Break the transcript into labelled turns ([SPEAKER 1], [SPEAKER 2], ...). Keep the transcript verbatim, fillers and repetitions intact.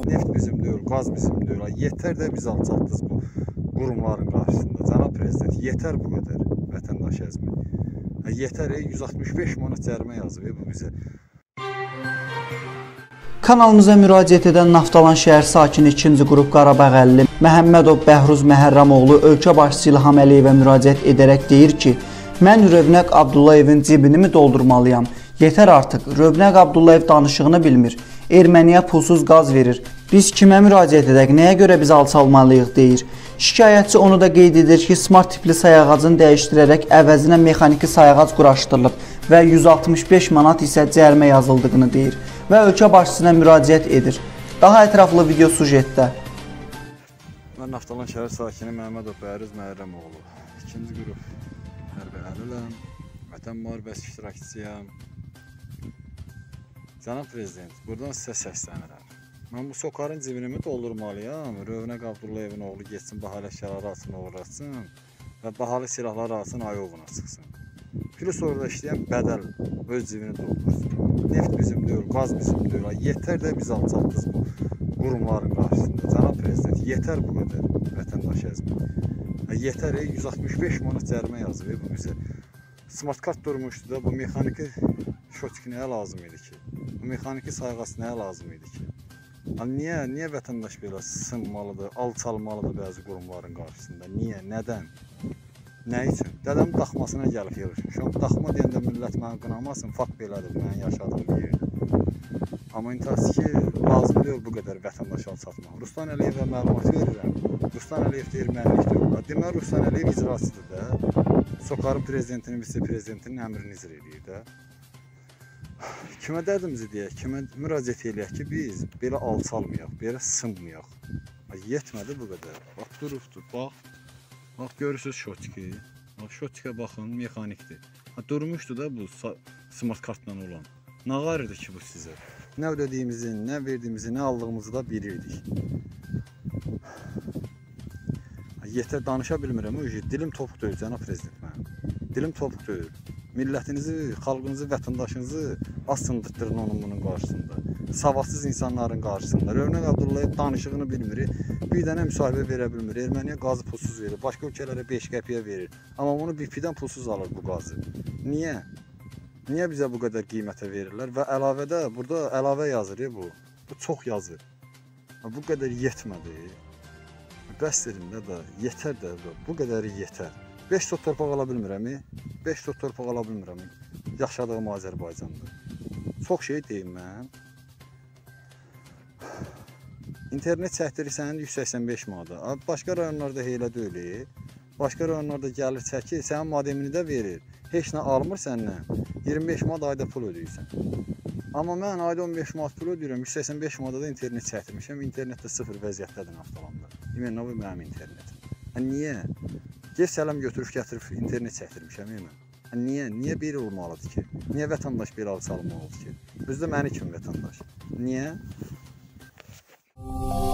[SPEAKER 1] Neft bizim deyil, qaz bizim deyil. Yetər də biz alçaldınız bu qurumların qarşısında. Cənab Prezident, yetər bu qədər vətəndaş əzmi. Yetər, yüz altmış beş manat cərimə yazıb bu bizə.
[SPEAKER 2] Kanalımıza müraciət edən Naftalan şəhər sakini ikinci qrup Qarabağ əlli Məhəmmədov Bəhruz Məhərrəmoğlu ölkə başçısı İlham Əliyevə müraciət edərək deyir ki, mən Rövnəq Abdullayevin cibini mi doldurmalıyam? Yetər artıq, Rövnəq Abdullayev danışığını bilmir, erməniyə pulsuz qaz verir. Biz kimə müraciət edək, nəyə görə biz alçalmalıyıq deyir. Şikayətçi onu da qeyd edir ki, smart tipli sayağacını dəyişdirərək əvəzinə mexaniki sayağac quraşdırılıb və yüz altmış beş manat isə cərimə yazıldığını deyir və ölkə başçısına müraciət edir. Daha ətraflı video sujetdə.
[SPEAKER 1] Mən Naftalan şəhər sakini Məhəmmədov Bəhruz Məhərrəmoğlu. İkinci qrup hərbi əliləm, vətən müharibəsi iştirakçısıyam. Cənab Prezident, buradan sizə səslənirəm. Mən bu sokarın cibinimi doldurmalıyam. Rövnəq Abdullayevin oğlu geçsin, bahalı əşyalar arasına uğratsın və bahalı silahlar arasına ayovuna çıxsın. Plus orada işləyən bədəl öz cibini doldursun. Neft bizim deyil, qaz bizim deyil. Yetər də biz alçaldınız bu qurumların qarşısında. Cənab Prezident, yetər bu qədər vətəndaş əzmi. Yetər, yüz altmış beş manat cərimə yazıb bu bizə. Smart kart durmuşdu da, bu mexaniki şotki nəyə lazım idi ki? Bu mexaniki sayğası nəyə lazım idi ki? Niyə, niyə vətəndaş belə sınmalıdır, alçalmalıdır bəzi qurumların qarşısında? Niyə, nədən? Nə üçün? Dədəm daxmasına gəlib yığışmışam. Daxma deyəndə millət məni qınamasın, fakt belədir, mən yaşadığım yer. Amma intihası ki, lazım deyil bu qədər vətəndaş alçatmaq. Ruslan Əliyevə məlumat verirəm. Ruslan Əliyev deyir, mənlik deyil. Demək, Ruslan Əliyev icrasıdır da. Sokarın prezidentinin, vitse-prezidentinin əmrini icra edir də. Kimə dərdimizi deyək, kimə müraciət eləyək ki, biz belə alçalmayaq, belə sınmayaq. Yetmədi bu qədər. Bax, durubdur, bax. Bax, görürsünüz şotki. Bax, şotkə baxın, mexanikdir. Durmuşdu da bu smart kartla olan. Nə qarırdı ki bu sizə? Nə ödədiyimizi, nə verdiyimizi, nə aldığımızı da bilirdik. Yetər, danışa bilmirəm, dilim topuq deyil, cənab prezident mənim. Dilim topuq deyil. Millətinizi, xalqınızı, vətəndaşınızı asındırtdırın onun bunun qarşısında. Savadsız insanların qarşısında. Rövnəq Abdullayev danışığını bilmir, bir dənə müsahibə verə bilmir. Erməniyə qazı pulsuz verir, başqa ölkələrə beş qəpiyə verir. Amma bunu B P-dən pulsuz alır bu qazı. Niyə? Niyə bizə bu qədər qiymətə verirlər? Və əlavədə, burada əlavə yazır bu. Bu çox yazır. Bu qədər yetmədi. Bəs dedim də da, yetər də, bu qədəri yetər. beş tot torpaq ala bilmirəm, beş tot torpaq ala bilmirəm yaşadığım Azərbaycanda. Çox şey deyim mən. İnternet çəkdirir sənin yüz səksən beş manata. Başqa rayonlarda heylə deyil. Başqa rayonlarda gəlir çəkir, sənin modemini də verir. Heç nə almır səndən. iyirmi beş manat ayda pul ödəyirsən. Amma mən ayda on beş manat pul ödəyirəm, yüz səksən beş manata da internet çəkdirmişəm. İnternetdə sıfır vəziyyətdədir Naftalanda. Demək, nə bu mənim internetim? Niyə? Gev sələm götürüb gətirib internet çəkdirmişəm mən. Niyə? Niyə belə olmalıdır ki? Niyə vətəndaş belə alçalmalıdır ki? Özü də məni kimi vətəndaş. Niyə?